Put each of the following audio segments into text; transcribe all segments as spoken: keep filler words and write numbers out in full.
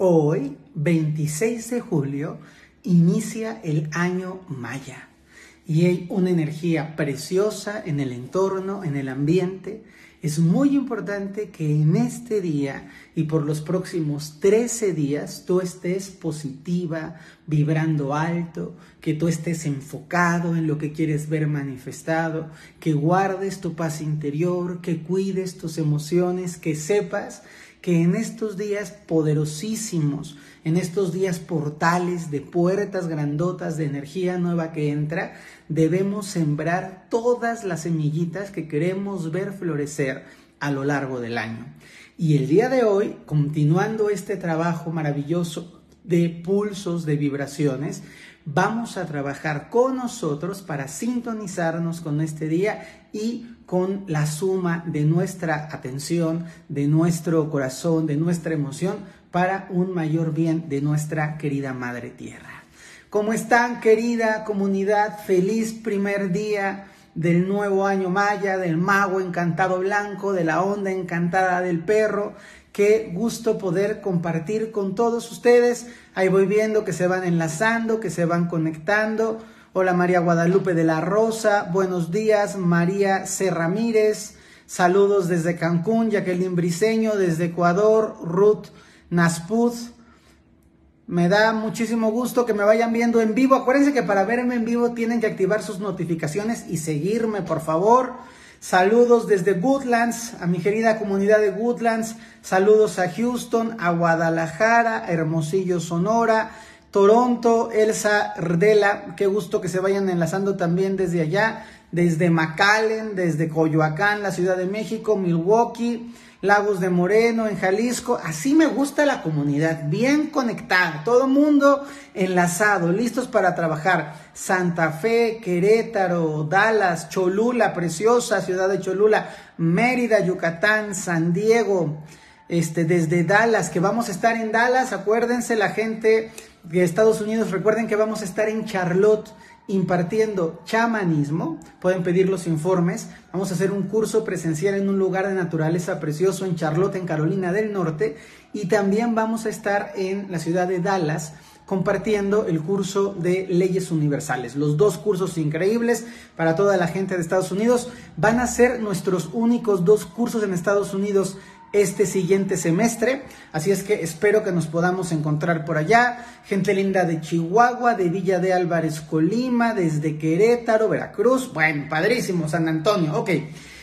Hoy, veintiséis de julio, inicia el año Maya y hay una energía preciosa en el entorno, en el ambiente. Es muy importante que en este día y por los próximos trece días tú estés positiva, vibrando alto, que tú estés enfocado en lo que quieres ver manifestado, que guardes tu paz interior, que cuides tus emociones, que sepas que en estos días poderosísimos, en estos días portales de puertas grandotas de energía nueva que entra, debemos sembrar todas las semillitas que queremos ver florecer a lo largo del año. Y el día de hoy, continuando este trabajo maravilloso de pulsos, de vibraciones, vamos a trabajar con nosotros para sintonizarnos con este día y con la suma de nuestra atención, de nuestro corazón, de nuestra emoción, para un mayor bien de nuestra querida Madre Tierra. ¿Cómo están, querida comunidad? Feliz primer día del nuevo año Maya, del mago encantado blanco, de la onda encantada del perro. Qué gusto poder compartir con todos ustedes. Ahí voy viendo que se van enlazando, que se van conectando. Hola María Guadalupe de la Rosa, buenos días. María C. Ramírez, saludos desde Cancún. Jacqueline Briceño desde Ecuador. Ruth Naspud, me da muchísimo gusto que me vayan viendo en vivo. Acuérdense que para verme en vivo tienen que activar sus notificaciones y seguirme, por favor. Saludos desde Woodlands, a mi querida comunidad de Woodlands. Saludos a Houston, a Guadalajara, a Hermosillo, Sonora, Toronto, Elsa Rdela. Qué gusto que se vayan enlazando también desde allá. Desde McAllen, desde Coyoacán, la Ciudad de México, Milwaukee, Lagos de Moreno, en Jalisco. Así me gusta la comunidad, bien conectada, todo mundo enlazado, listos para trabajar. Santa Fe, Querétaro, Dallas, Cholula, preciosa ciudad de Cholula, Mérida, Yucatán, San Diego, este, desde Dallas, que vamos a estar en Dallas. Acuérdense, la gente de Estados Unidos, recuerden que vamos a estar en Charlotte impartiendo chamanismo. Pueden pedir los informes. Vamos a hacer un curso presencial en un lugar de naturaleza precioso en Charlotte, en Carolina del Norte, y también vamos a estar en la ciudad de Dallas compartiendo el curso de leyes universales. Los dos cursos increíbles para toda la gente de Estados Unidos. Van a ser nuestros únicos dos cursos en Estados Unidos este siguiente semestre, así es que espero que nos podamos encontrar por allá. Gente linda de Chihuahua, de Villa de Álvarez, Colima, desde Querétaro, Veracruz, bueno, padrísimo, San Antonio. Ok,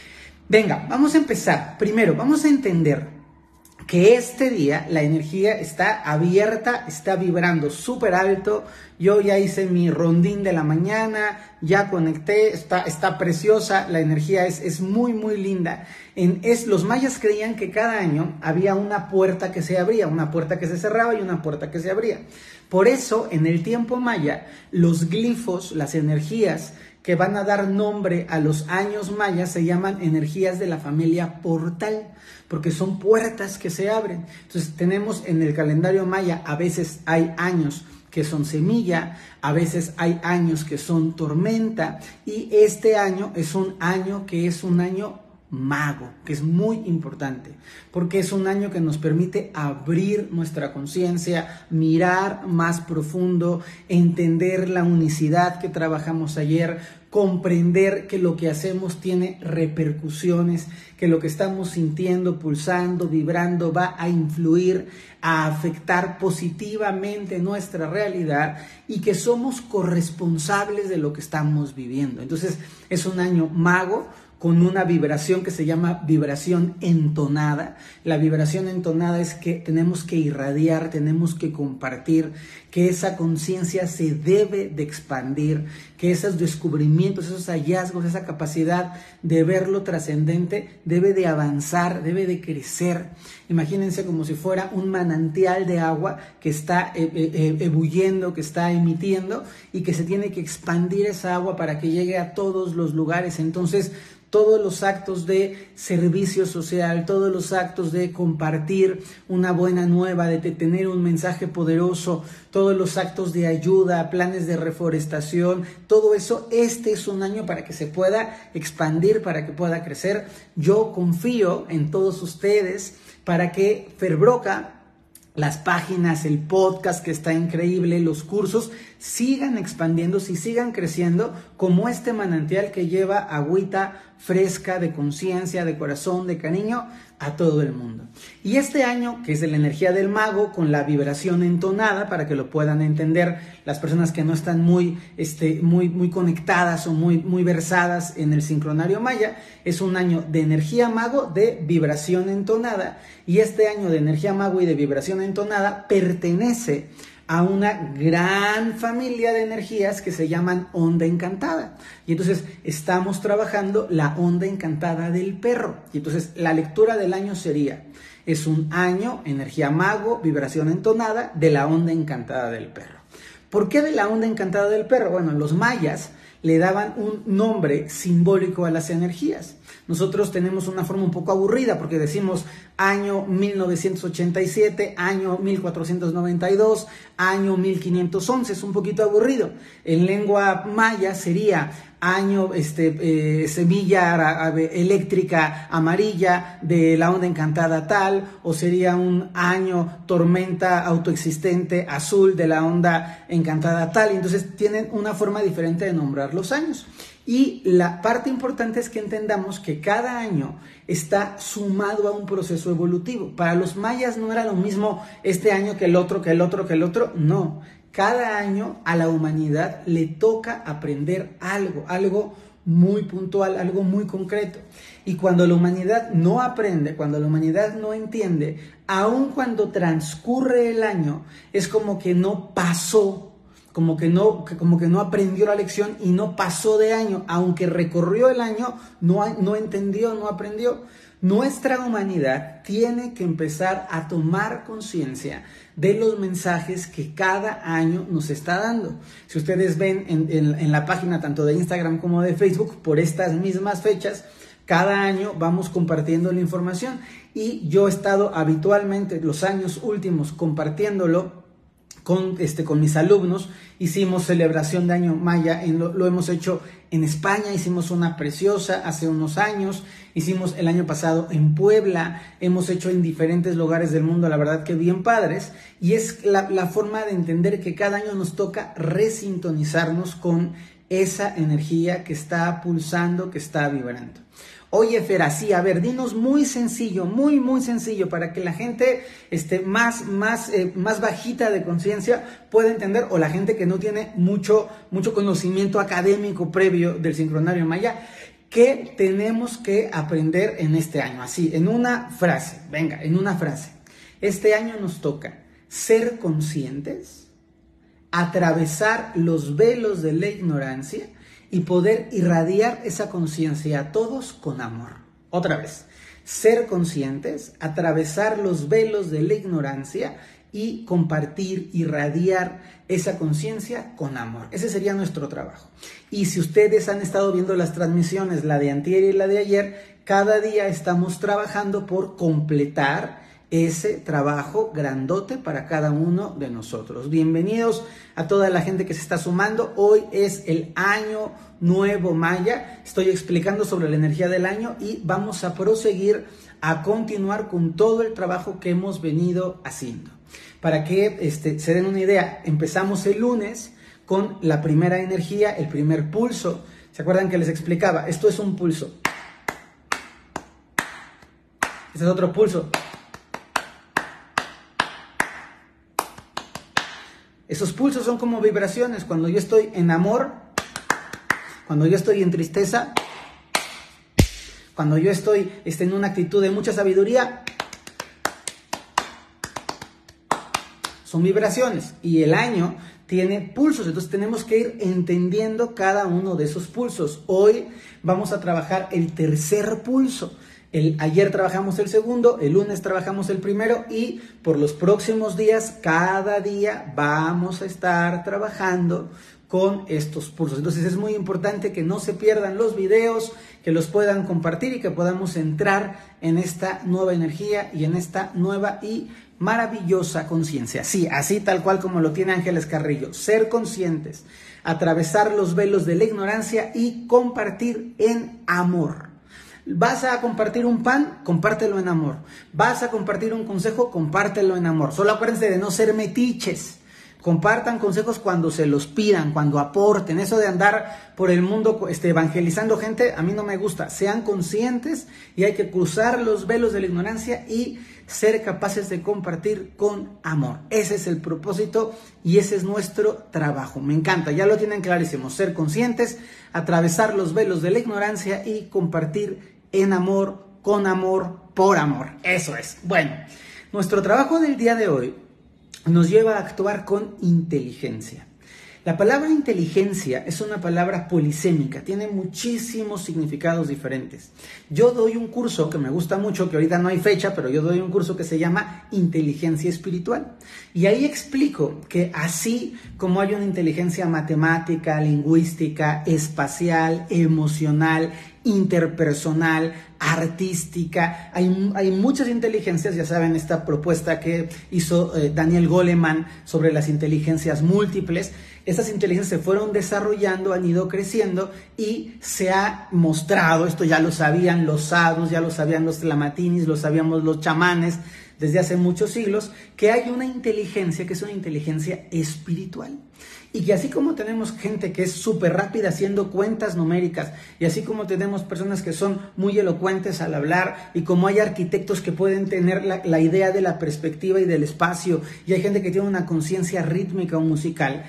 venga, vamos a empezar. Primero, vamos a entender que este día la energía está abierta, está vibrando súper alto. Yo ya hice mi rondín de la mañana, ya conecté, está, está preciosa, la energía es, es muy, muy linda. En, es, los mayas creían que cada año había una puerta que se abría, una puerta que se cerraba y una puerta que se abría. Por eso, en el tiempo maya, los glifos, las energías que van a dar nombre a los años mayas se llaman energías de la familia portal, porque son puertas que se abren. Entonces tenemos en el calendario maya, a veces hay años que son semilla, a veces hay años que son tormenta, y este año es un año que es un año mago, que es muy importante, porque es un año que nos permite abrir nuestra conciencia, mirar más profundo, entender la unicidad que trabajamos ayer, comprender que lo que hacemos tiene repercusiones, que lo que estamos sintiendo, pulsando, vibrando, va a influir, a afectar positivamente nuestra realidad, y que somos corresponsables de lo que estamos viviendo. Entonces es un año mago, con una vibración que se llama vibración entonada. La vibración entonada es que tenemos que irradiar, tenemos que compartir, que esa conciencia se debe de expandir, que esos descubrimientos, esos hallazgos, esa capacidad de ver lo trascendente debe de avanzar, debe de crecer. Imagínense como si fuera un manantial de agua que está eh, eh, ebulliendo, que está emitiendo, y que se tiene que expandir esa agua para que llegue a todos los lugares. Entonces, todos los actos de servicio social, todos los actos de compartir una buena nueva, de tener un mensaje poderoso, todos los actos de ayuda, planes de reforestación, todo eso, este es un año para que se pueda expandir, para que pueda crecer. Yo confío en todos ustedes para que Ferbroca las páginas, el podcast que está increíble, los cursos, sigan expandiéndose y sigan creciendo como este manantial que lleva agüita fresca de conciencia, de corazón, de cariño a todo el mundo. Y este año, que es de la energía del mago, con la vibración entonada, para que lo puedan entender las personas que no están muy, este, muy, muy conectadas o muy, muy versadas en el sincronario maya, es un año de energía mago de vibración entonada, y este año de energía mago y de vibración entonada pertenece a una gran familia de energías que se llaman onda encantada. Y entonces estamos trabajando la onda encantada del perro. Y entonces la lectura del año sería, es un año, energía mago, vibración entonada, de la onda encantada del perro. ¿Por qué de la onda encantada del perro? Bueno, los mayas le daban un nombre simbólico a las energías. Nosotros tenemos una forma un poco aburrida porque decimos año mil novecientos ochenta y siete, año mil cuatrocientos noventa y dos, año mil quinientos once, es un poquito aburrido. En lengua maya sería año este, eh, semilla eléctrica amarilla de la onda encantada tal, o sería un año tormenta autoexistente azul de la onda encantada tal, y entonces tienen una forma diferente de nombrar los años. Y la parte importante es que entendamos que cada año está sumado a un proceso evolutivo. Para los mayas no era lo mismo este año que el otro, que el otro, que el otro, no. Cada año a la humanidad le toca aprender algo, algo muy puntual, algo muy concreto. Y cuando la humanidad no aprende, cuando la humanidad no entiende, aun cuando transcurre el año, es como que no pasó, como que no, como que no aprendió la lección y no pasó de año, aunque recorrió el año, no, no entendió, no aprendió. Nuestra humanidad tiene que empezar a tomar conciencia de los mensajes que cada año nos está dando. Si ustedes ven en, en, en la página tanto de Instagram como de Facebook, por estas mismas fechas, cada año vamos compartiendo la información, y yo he estado habitualmente los años últimos compartiéndolo Con, este, con mis alumnos. Hicimos celebración de año maya, en lo, lo hemos hecho en España, hicimos una preciosa hace unos años, hicimos el año pasado en Puebla, hemos hecho en diferentes lugares del mundo, la verdad que bien padres, y es la, la forma de entender que cada año nos toca resintonizarnos con esa energía que está pulsando, que está vibrando. Oye, Fera, sí, a ver, dinos muy sencillo, muy, muy sencillo, para que la gente este, más, más, eh, más bajita de conciencia pueda entender, o la gente que no tiene mucho, mucho conocimiento académico previo del sincronario maya, ¿qué tenemos que aprender en este año? Así, en una frase, venga, en una frase. Este año nos toca ser conscientes, atravesar los velos de la ignorancia y poder irradiar esa conciencia a todos con amor. Otra vez, ser conscientes, atravesar los velos de la ignorancia y compartir, irradiar esa conciencia con amor. Ese sería nuestro trabajo. Y si ustedes han estado viendo las transmisiones, la de antier y la de ayer, cada día estamos trabajando por completar ese trabajo grandote para cada uno de nosotros. Bienvenidos a toda la gente que se está sumando. Hoy es el año nuevo maya. Estoy explicando sobre la energía del año y vamos a proseguir a continuar con todo el trabajo que hemos venido haciendo. Para que este, se den una idea, empezamos el lunes con la primera energía, el primer pulso. ¿Se acuerdan que les explicaba? Esto es un pulso. Este es otro pulso. Esos pulsos son como vibraciones. Cuando yo estoy en amor, cuando yo estoy en tristeza, cuando yo estoy este, en una actitud de mucha sabiduría, son vibraciones. Y el año tiene pulsos, entonces tenemos que ir entendiendo cada uno de esos pulsos. Hoy vamos a trabajar el tercer pulso. El, ayer trabajamos el segundo, el lunes trabajamos el primero, y por los próximos días, cada día vamos a estar trabajando con estos pulsos. Entonces es muy importante que no se pierdan los videos, que los puedan compartir y que podamos entrar en esta nueva energía y en esta nueva y maravillosa conciencia. Sí, así tal cual como lo tiene Ángeles Carrillo. Ser conscientes, atravesar los velos de la ignorancia y compartir en amor. Vas a compartir un pan, compártelo en amor. Vas a compartir un consejo, compártelo en amor. Solo acuérdense de no ser metiches. Compartan consejos cuando se los pidan, cuando aporten. Eso de andar por el mundo este, evangelizando gente, a mí no me gusta. Sean conscientes y hay que cruzar los velos de la ignorancia y ser capaces de compartir con amor. Ese es el propósito y ese es nuestro trabajo. Me encanta, ya lo tienen clarísimo. Ser conscientes, atravesar los velos de la ignorancia y compartir en amor, con amor, por amor. Eso es. Bueno, nuestro trabajo del día de hoy nos lleva a actuar con inteligencia. La palabra inteligencia es una palabra polisémica, tiene muchísimos significados diferentes. Yo doy un curso que me gusta mucho, que ahorita no hay fecha, pero yo doy un curso que se llama Inteligencia Espiritual. Y ahí explico que así como hay una inteligencia matemática, lingüística, espacial, emocional, interpersonal, artística, hay, hay muchas inteligencias. Ya saben, esta propuesta que hizo eh, Daniel Goleman sobre las inteligencias múltiples. Estas inteligencias se fueron desarrollando, han ido creciendo y se ha mostrado, esto ya lo sabían los sadhus, ya lo sabían los tlamatinis, lo sabíamos los chamanes desde hace muchos siglos, que hay una inteligencia que es una inteligencia espiritual. Y que así como tenemos gente que es súper rápida haciendo cuentas numéricas, y así como tenemos personas que son muy elocuentes al hablar, y como hay arquitectos que pueden tener la, la idea de la perspectiva y del espacio, y hay gente que tiene una conciencia rítmica o musical,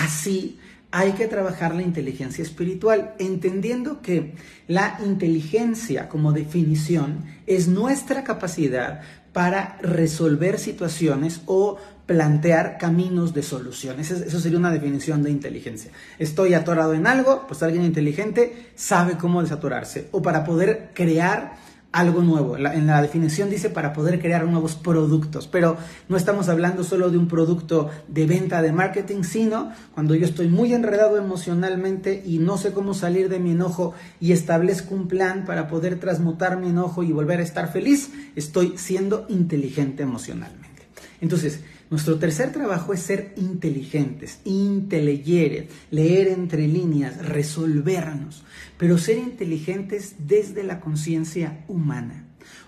así hay que trabajar la inteligencia espiritual, entendiendo que la inteligencia como definición es nuestra capacidad para resolver situaciones o plantear caminos de soluciones. Eso sería una definición de inteligencia. Estoy atorado en algo, pues alguien inteligente sabe cómo desatorarse. O para poder crear algo nuevo. En la definición dice para poder crear nuevos productos, pero no estamos hablando solo de un producto de venta, de marketing, sino cuando yo estoy muy enredado emocionalmente y no sé cómo salir de mi enojo y establezco un plan para poder transmutar mi enojo y volver a estar feliz, estoy siendo inteligente emocionalmente. Entonces, nuestro tercer trabajo es ser inteligentes, intelligere, leer entre líneas, resolvernos, pero ser inteligentes desde la conciencia humana,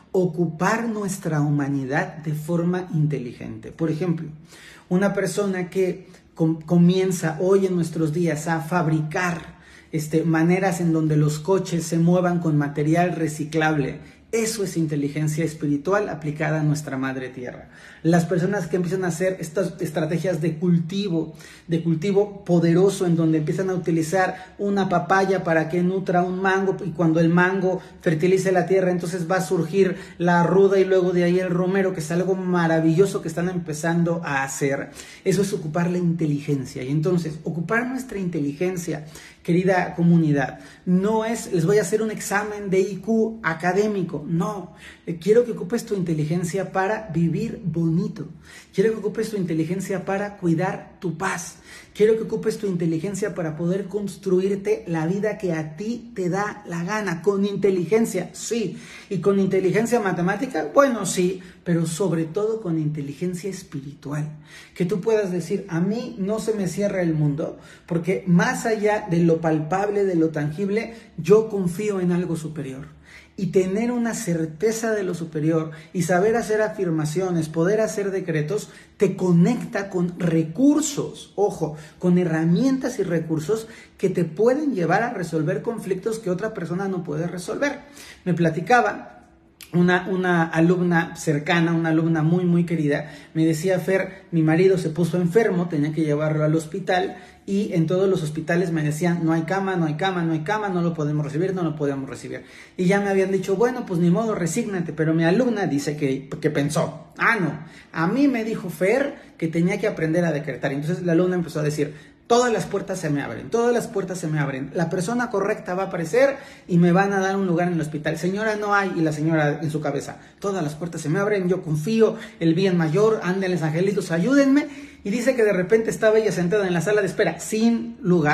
ocupar nuestra humanidad de forma inteligente. Por ejemplo, una persona que com- comienza hoy en nuestros días a fabricar este, maneras en donde los coches se muevan con material reciclable. Eso es inteligencia espiritual aplicada a nuestra madre tierra. Las personas que empiezan a hacer estas estrategias de cultivo, de cultivo poderoso, en donde empiezan a utilizar una papaya para que nutra un mango, y cuando el mango fertilice la tierra, entonces va a surgir la ruda y luego de ahí el romero, que es algo maravilloso que están empezando a hacer. Eso es ocupar la inteligencia. Y entonces, ocupar nuestra inteligencia, querida comunidad, no es, les voy a hacer un examen de I Q académico, no. Quiero que ocupes tu inteligencia para vivir bonito. Quiero que ocupes tu inteligencia para cuidar tu paz. Quiero que ocupes tu inteligencia para poder construirte la vida que a ti te da la gana. Con inteligencia, sí. Y con inteligencia matemática, bueno, sí. Pero sobre todo con inteligencia espiritual. Que tú puedas decir, a mí no se me cierra el mundo, porque más allá de lo palpable, de lo tangible, yo confío en algo superior. Y tener una certeza de lo superior y saber hacer afirmaciones, poder hacer decretos, te conecta con recursos, ojo, con herramientas y recursos que te pueden llevar a resolver conflictos que otra persona no puede resolver. Me platicaba Una, una alumna cercana, una alumna muy, muy querida, me decía, Fer, mi marido se puso enfermo, tenía que llevarlo al hospital y en todos los hospitales me decían, no hay cama, no hay cama, no hay cama, no lo podemos recibir, no lo podemos recibir. Y ya me habían dicho, bueno, pues ni modo, resígnate, pero mi alumna dice que, que pensó, ah, no, a mí me dijo Fer que tenía que aprender a decretar. Entonces la alumna empezó a decir, todas las puertas se me abren, todas las puertas se me abren. La persona correcta va a aparecer y me van a dar un lugar en el hospital. Señora, no hay. Y la señora en su cabeza, todas las puertas se me abren, yo confío, el bien mayor, ándenles angelitos, ayúdenme. Y dice que de repente estaba ella sentada en la sala de espera, sin lugar.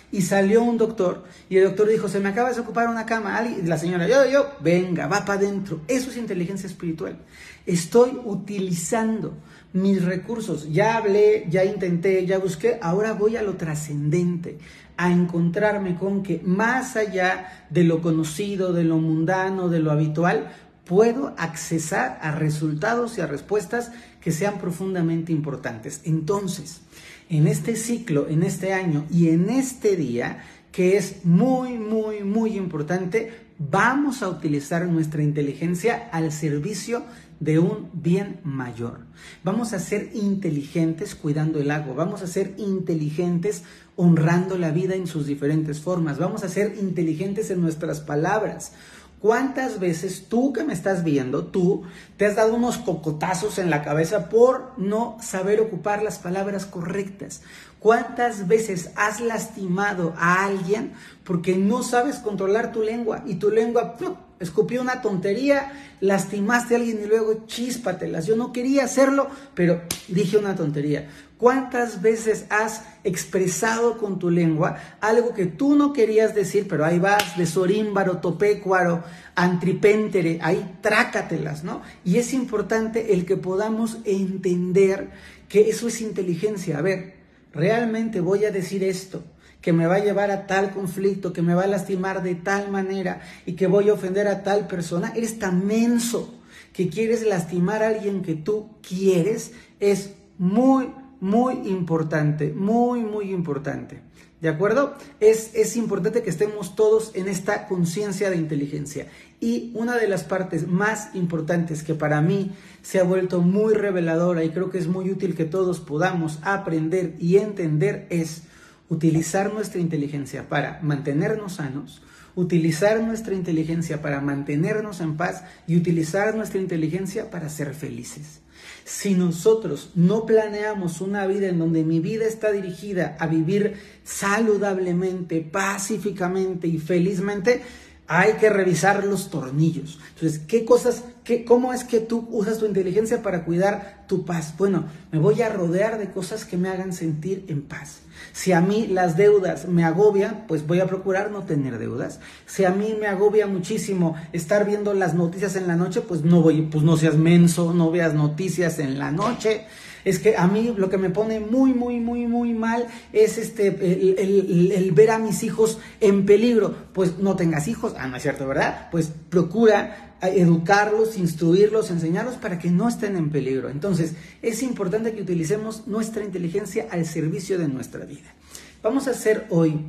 y salió un doctor y el doctor dijo, se me acaba de ocupar una cama, y la señora, yo, yo, venga, va para adentro. Eso es inteligencia espiritual. Estoy utilizando mis recursos, ya hablé, ya intenté, ya busqué, ahora voy a lo trascendente, a encontrarme con que más allá de lo conocido, de lo mundano, de lo habitual, puedo accesar a resultados y a respuestas que sean profundamente importantes. Entonces, en este ciclo, en este año y en este día, que es muy, muy, muy importante, vamos a utilizar nuestra inteligencia al servicio de un bien mayor. Vamos a ser inteligentes cuidando el agua, vamos a ser inteligentes honrando la vida en sus diferentes formas, vamos a ser inteligentes en nuestras palabras. ¿Cuántas veces tú que me estás viendo, tú te has dado unos cocotazos en la cabeza por no saber ocupar las palabras correctas? ¿Cuántas veces has lastimado a alguien porque no sabes controlar tu lengua y tu lengua ¡pum!, escupió una tontería, lastimaste a alguien y luego chíspatelas? Yo no quería hacerlo, pero dije una tontería. ¿Cuántas veces has expresado con tu lengua algo que tú no querías decir, pero ahí vas de sorímbaro, topécuaro, antripéntere, ahí trácatelas, ¿no? Y es importante el que podamos entender que eso es inteligencia. A ver, realmente voy a decir esto, que me va a llevar a tal conflicto, que me va a lastimar de tal manera y que voy a ofender a tal persona. Eres tan menso que quieres lastimar a alguien que tú quieres. Es muy, muy importante, muy, muy importante. ¿De acuerdo? Es, es importante que estemos todos en esta conciencia de inteligencia. Y una de las partes más importantes que para mí se ha vuelto muy reveladora y creo que es muy útil que todos podamos aprender y entender es utilizar nuestra inteligencia para mantenernos sanos, utilizar nuestra inteligencia para mantenernos en paz y utilizar nuestra inteligencia para ser felices. Si nosotros no planeamos una vida en donde mi vida está dirigida a vivir saludablemente, pacíficamente y felizmente, hay que revisar los tornillos. Entonces, ¿qué cosas, qué, cómo es que tú usas tu inteligencia para cuidar tu paz? Bueno, me voy a rodear de cosas que me hagan sentir en paz. Si a mí las deudas me agobian, pues voy a procurar no tener deudas. Si a mí me agobia muchísimo estar viendo las noticias en la noche, pues no voy, pues no seas menso, no veas noticias en la noche. Es que a mí lo que me pone muy, muy, muy, muy mal es este el, el, el ver a mis hijos en peligro. Pues no tengas hijos, ah, no es cierto, ¿verdad? Pues procura educarlos, instruirlos, enseñarlos para que no estén en peligro. Entonces, es importante que utilicemos nuestra inteligencia al servicio de nuestra vida. Vamos a hacer hoy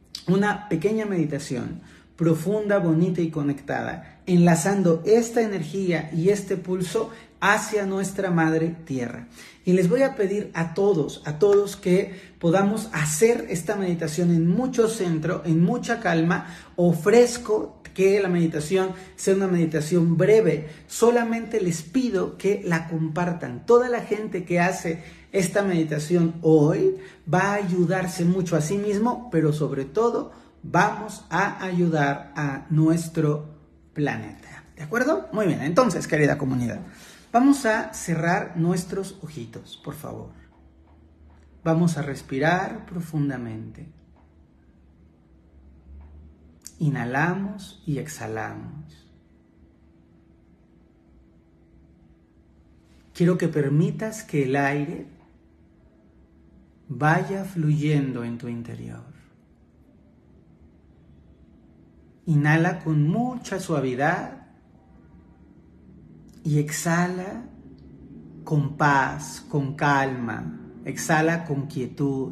una pequeña meditación profunda, bonita y conectada, enlazando esta energía y este pulso hacia nuestra madre tierra. Y les voy a pedir a todos, a todos que podamos hacer esta meditación en mucho centro, en mucha calma. Ofrezco que la meditación sea una meditación breve. Solamente les pido que la compartan. Toda la gente que hace esta meditación hoy va a ayudarse mucho a sí mismo, pero sobre todo vamos a ayudar a nuestro planeta. ¿De acuerdo? Muy bien, entonces, querida comunidad, vamos a cerrar nuestros ojitos, por favor. Vamos a respirar profundamente. Inhalamos y exhalamos. Quiero que permitas que el aire vaya fluyendo en tu interior. Inhala con mucha suavidad y exhala con paz, con calma. Exhala con quietud.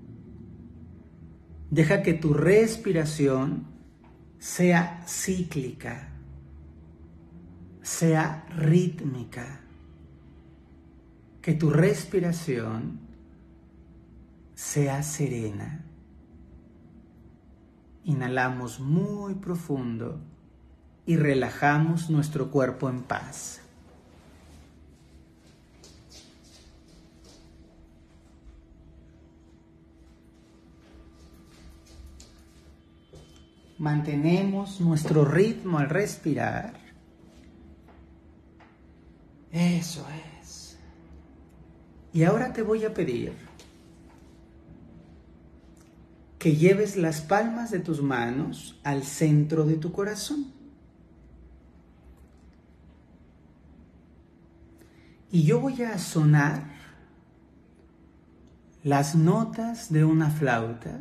Deja que tu respiración sea cíclica, sea rítmica. Que tu respiración sea serena. Inhalamos muy profundo y relajamos nuestro cuerpo en paz. Mantenemos nuestro ritmo al respirar. Eso es. Y ahora te voy a pedir que lleves las palmas de tus manos al centro de tu corazón. Y yo voy a sonar las notas de una flauta,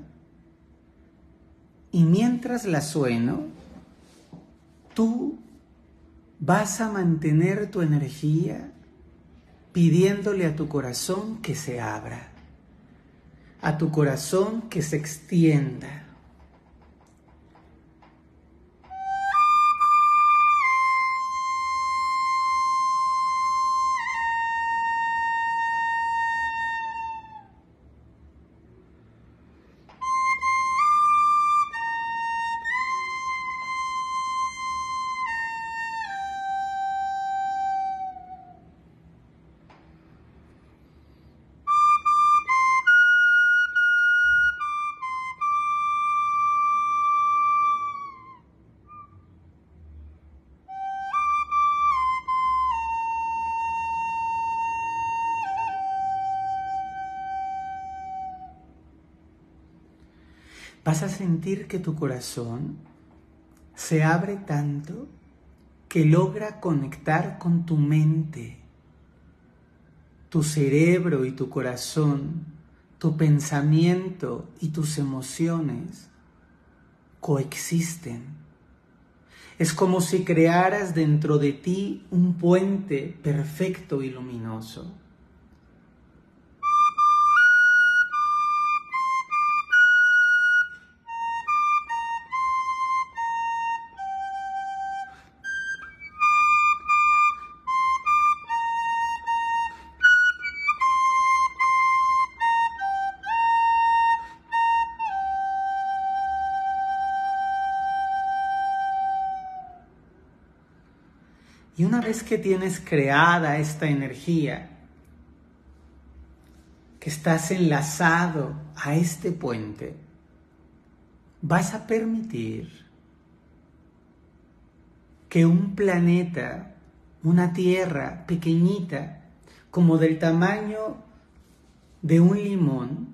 y mientras la sueno, tú vas a mantener tu energía pidiéndole a tu corazón que se abra, a tu corazón que se extienda. Vas a sentir que tu corazón se abre tanto que logra conectar con tu mente, tu cerebro y tu corazón, tu pensamiento y tus emociones coexisten. Es como si crearas dentro de ti un puente perfecto y luminoso. Y una vez que tienes creada esta energía, que estás enlazado a este puente, vas a permitir que un planeta, una tierra pequeñita, como del tamaño de un limón,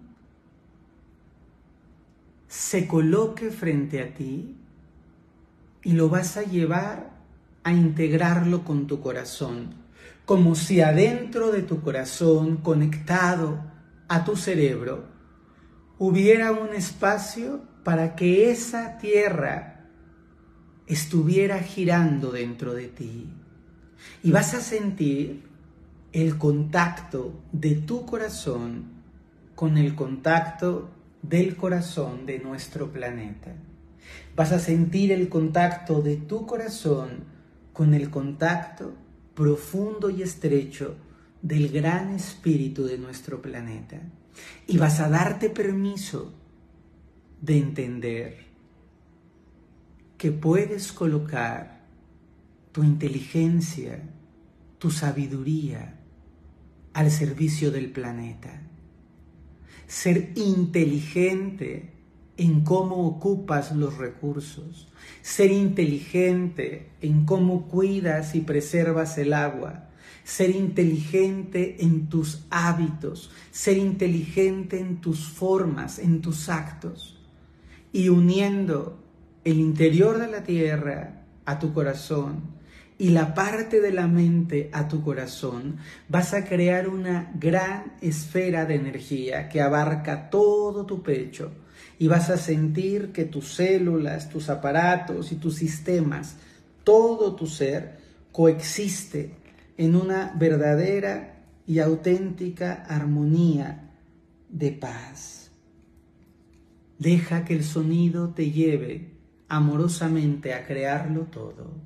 se coloque frente a ti y lo vas a llevar a integrarlo con tu corazón, como si adentro de tu corazón, conectado a tu cerebro, hubiera un espacio para que esa tierra estuviera girando dentro de ti. Y vas a sentir el contacto de tu corazón con el contacto del corazón de nuestro planeta. Vas a sentir el contacto de tu corazón con el contacto profundo y estrecho del gran espíritu de nuestro planeta. Y vas a darte permiso de entender que puedes colocar tu inteligencia, tu sabiduría al servicio del planeta. Ser inteligente en cómo ocupas los recursos, ser inteligente en cómo cuidas y preservas el agua, ser inteligente en tus hábitos, ser inteligente en tus formas, en tus actos, y uniendo el interior de la tierra a tu corazón y la parte de la mente a tu corazón, vas a crear una gran esfera de energía que abarca todo tu pecho. Y vas a sentir que tus células, tus aparatos y tus sistemas, todo tu ser, coexiste en una verdadera y auténtica armonía de paz. Deja que el sonido te lleve amorosamente a crearlo todo.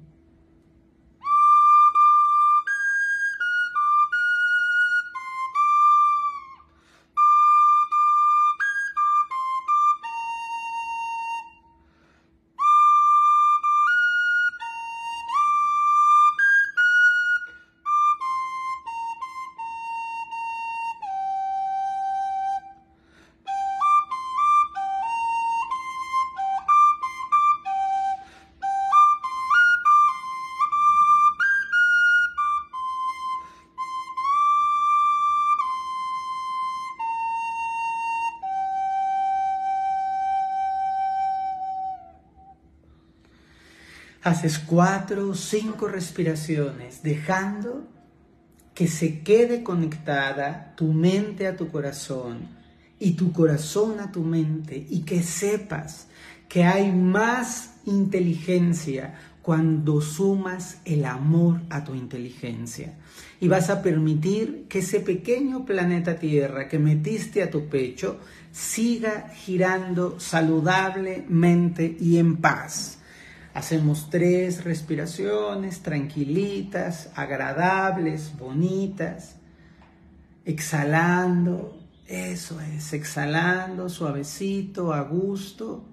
Haces cuatro o cinco respiraciones, dejando que se quede conectada tu mente a tu corazón y tu corazón a tu mente, y que sepas que hay más inteligencia cuando sumas el amor a tu inteligencia. Y vas a permitir que ese pequeño planeta Tierra que metiste a tu pecho siga girando saludablemente y en paz. Hacemos tres respiraciones tranquilitas, agradables, bonitas, exhalando, eso es, exhalando suavecito, a gusto.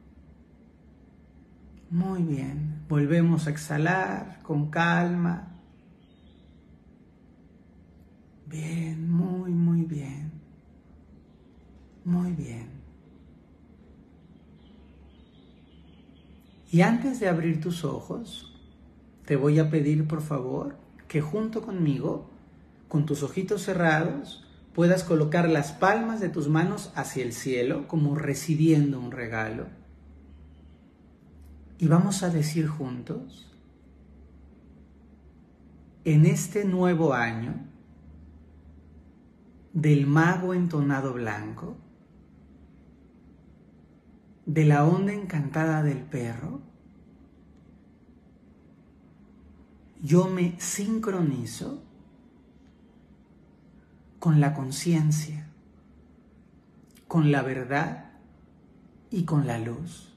Muy bien, volvemos a exhalar con calma. Bien, muy, muy bien, muy bien. Y antes de abrir tus ojos, te voy a pedir por favor que junto conmigo, con tus ojitos cerrados, puedas colocar las palmas de tus manos hacia el cielo como recibiendo un regalo. Y vamos a decir juntos, en este nuevo año del mago entonado blanco, de la onda encantada del perro, yo me sincronizo con la conciencia, con la verdad y con la luz.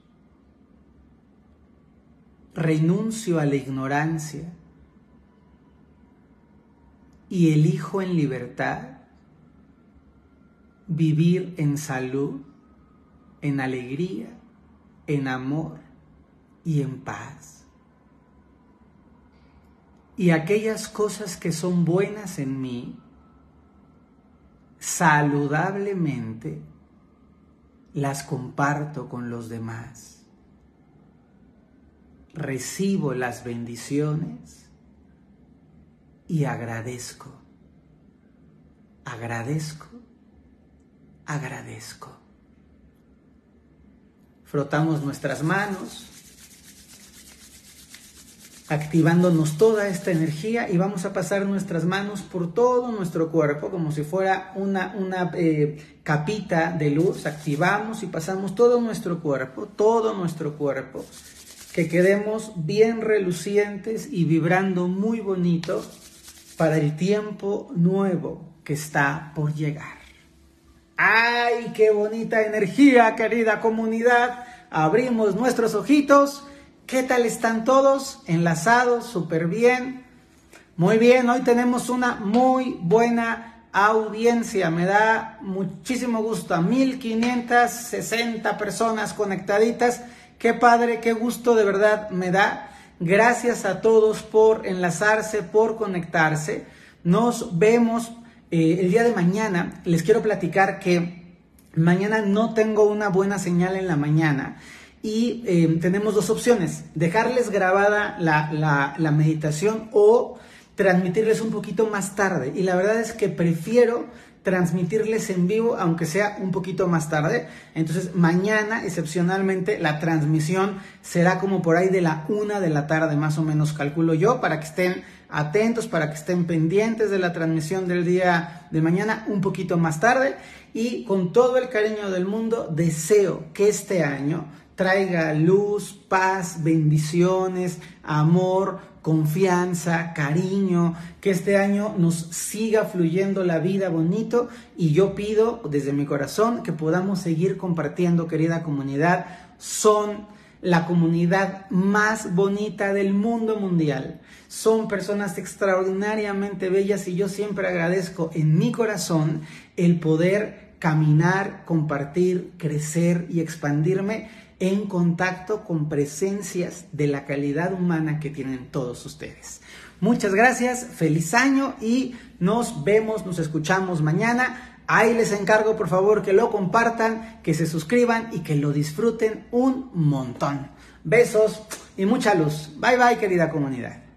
Renuncio a la ignorancia y elijo en libertad vivir en salud, en alegría, en amor y en paz. Y aquellas cosas que son buenas en mí, saludablemente, las comparto con los demás. Recibo las bendiciones y agradezco, agradezco, agradezco. Frotamos nuestras manos, activándonos toda esta energía, y vamos a pasar nuestras manos por todo nuestro cuerpo como si fuera una, una eh, capita de luz. Activamos y pasamos todo nuestro cuerpo, todo nuestro cuerpo, que quedemos bien relucientes y vibrando muy bonito para el tiempo nuevo que está por llegar. ¡Ay, qué bonita energía, querida comunidad! Abrimos nuestros ojitos. ¿Qué tal están todos? Enlazados, súper bien. Muy bien, hoy tenemos una muy buena audiencia. Me da muchísimo gusto. A mil quinientas sesenta personas conectaditas. Qué padre, qué gusto de verdad me da. Gracias a todos por enlazarse, por conectarse. Nos vemos Eh, el día de mañana. Les quiero platicar que mañana no tengo una buena señal en la mañana y eh, tenemos dos opciones: dejarles grabada la, la, la meditación o transmitirles un poquito más tarde. Y la verdad es que prefiero transmitirles en vivo, aunque sea un poquito más tarde. Entonces mañana excepcionalmente la transmisión será como por ahí de la una de la tarde, más o menos, calculo yo, para que estén atentos, para que estén pendientes de la transmisión del día de mañana un poquito más tarde. Y con todo el cariño del mundo deseo que este año traiga luz, paz, bendiciones, amor, confianza, cariño, que este año nos siga fluyendo la vida bonito. Y yo pido desde mi corazón que podamos seguir compartiendo, querida comunidad. Son la comunidad más bonita del mundo mundial. Son personas extraordinariamente bellas y yo siempre agradezco en mi corazón el poder caminar, compartir, crecer y expandirme en contacto con presencias de la calidad humana que tienen todos ustedes. Muchas gracias, feliz año y nos vemos, nos escuchamos mañana. Ahí les encargo por favor que lo compartan, que se suscriban y que lo disfruten un montón. Besos y mucha luz. Bye bye, querida comunidad.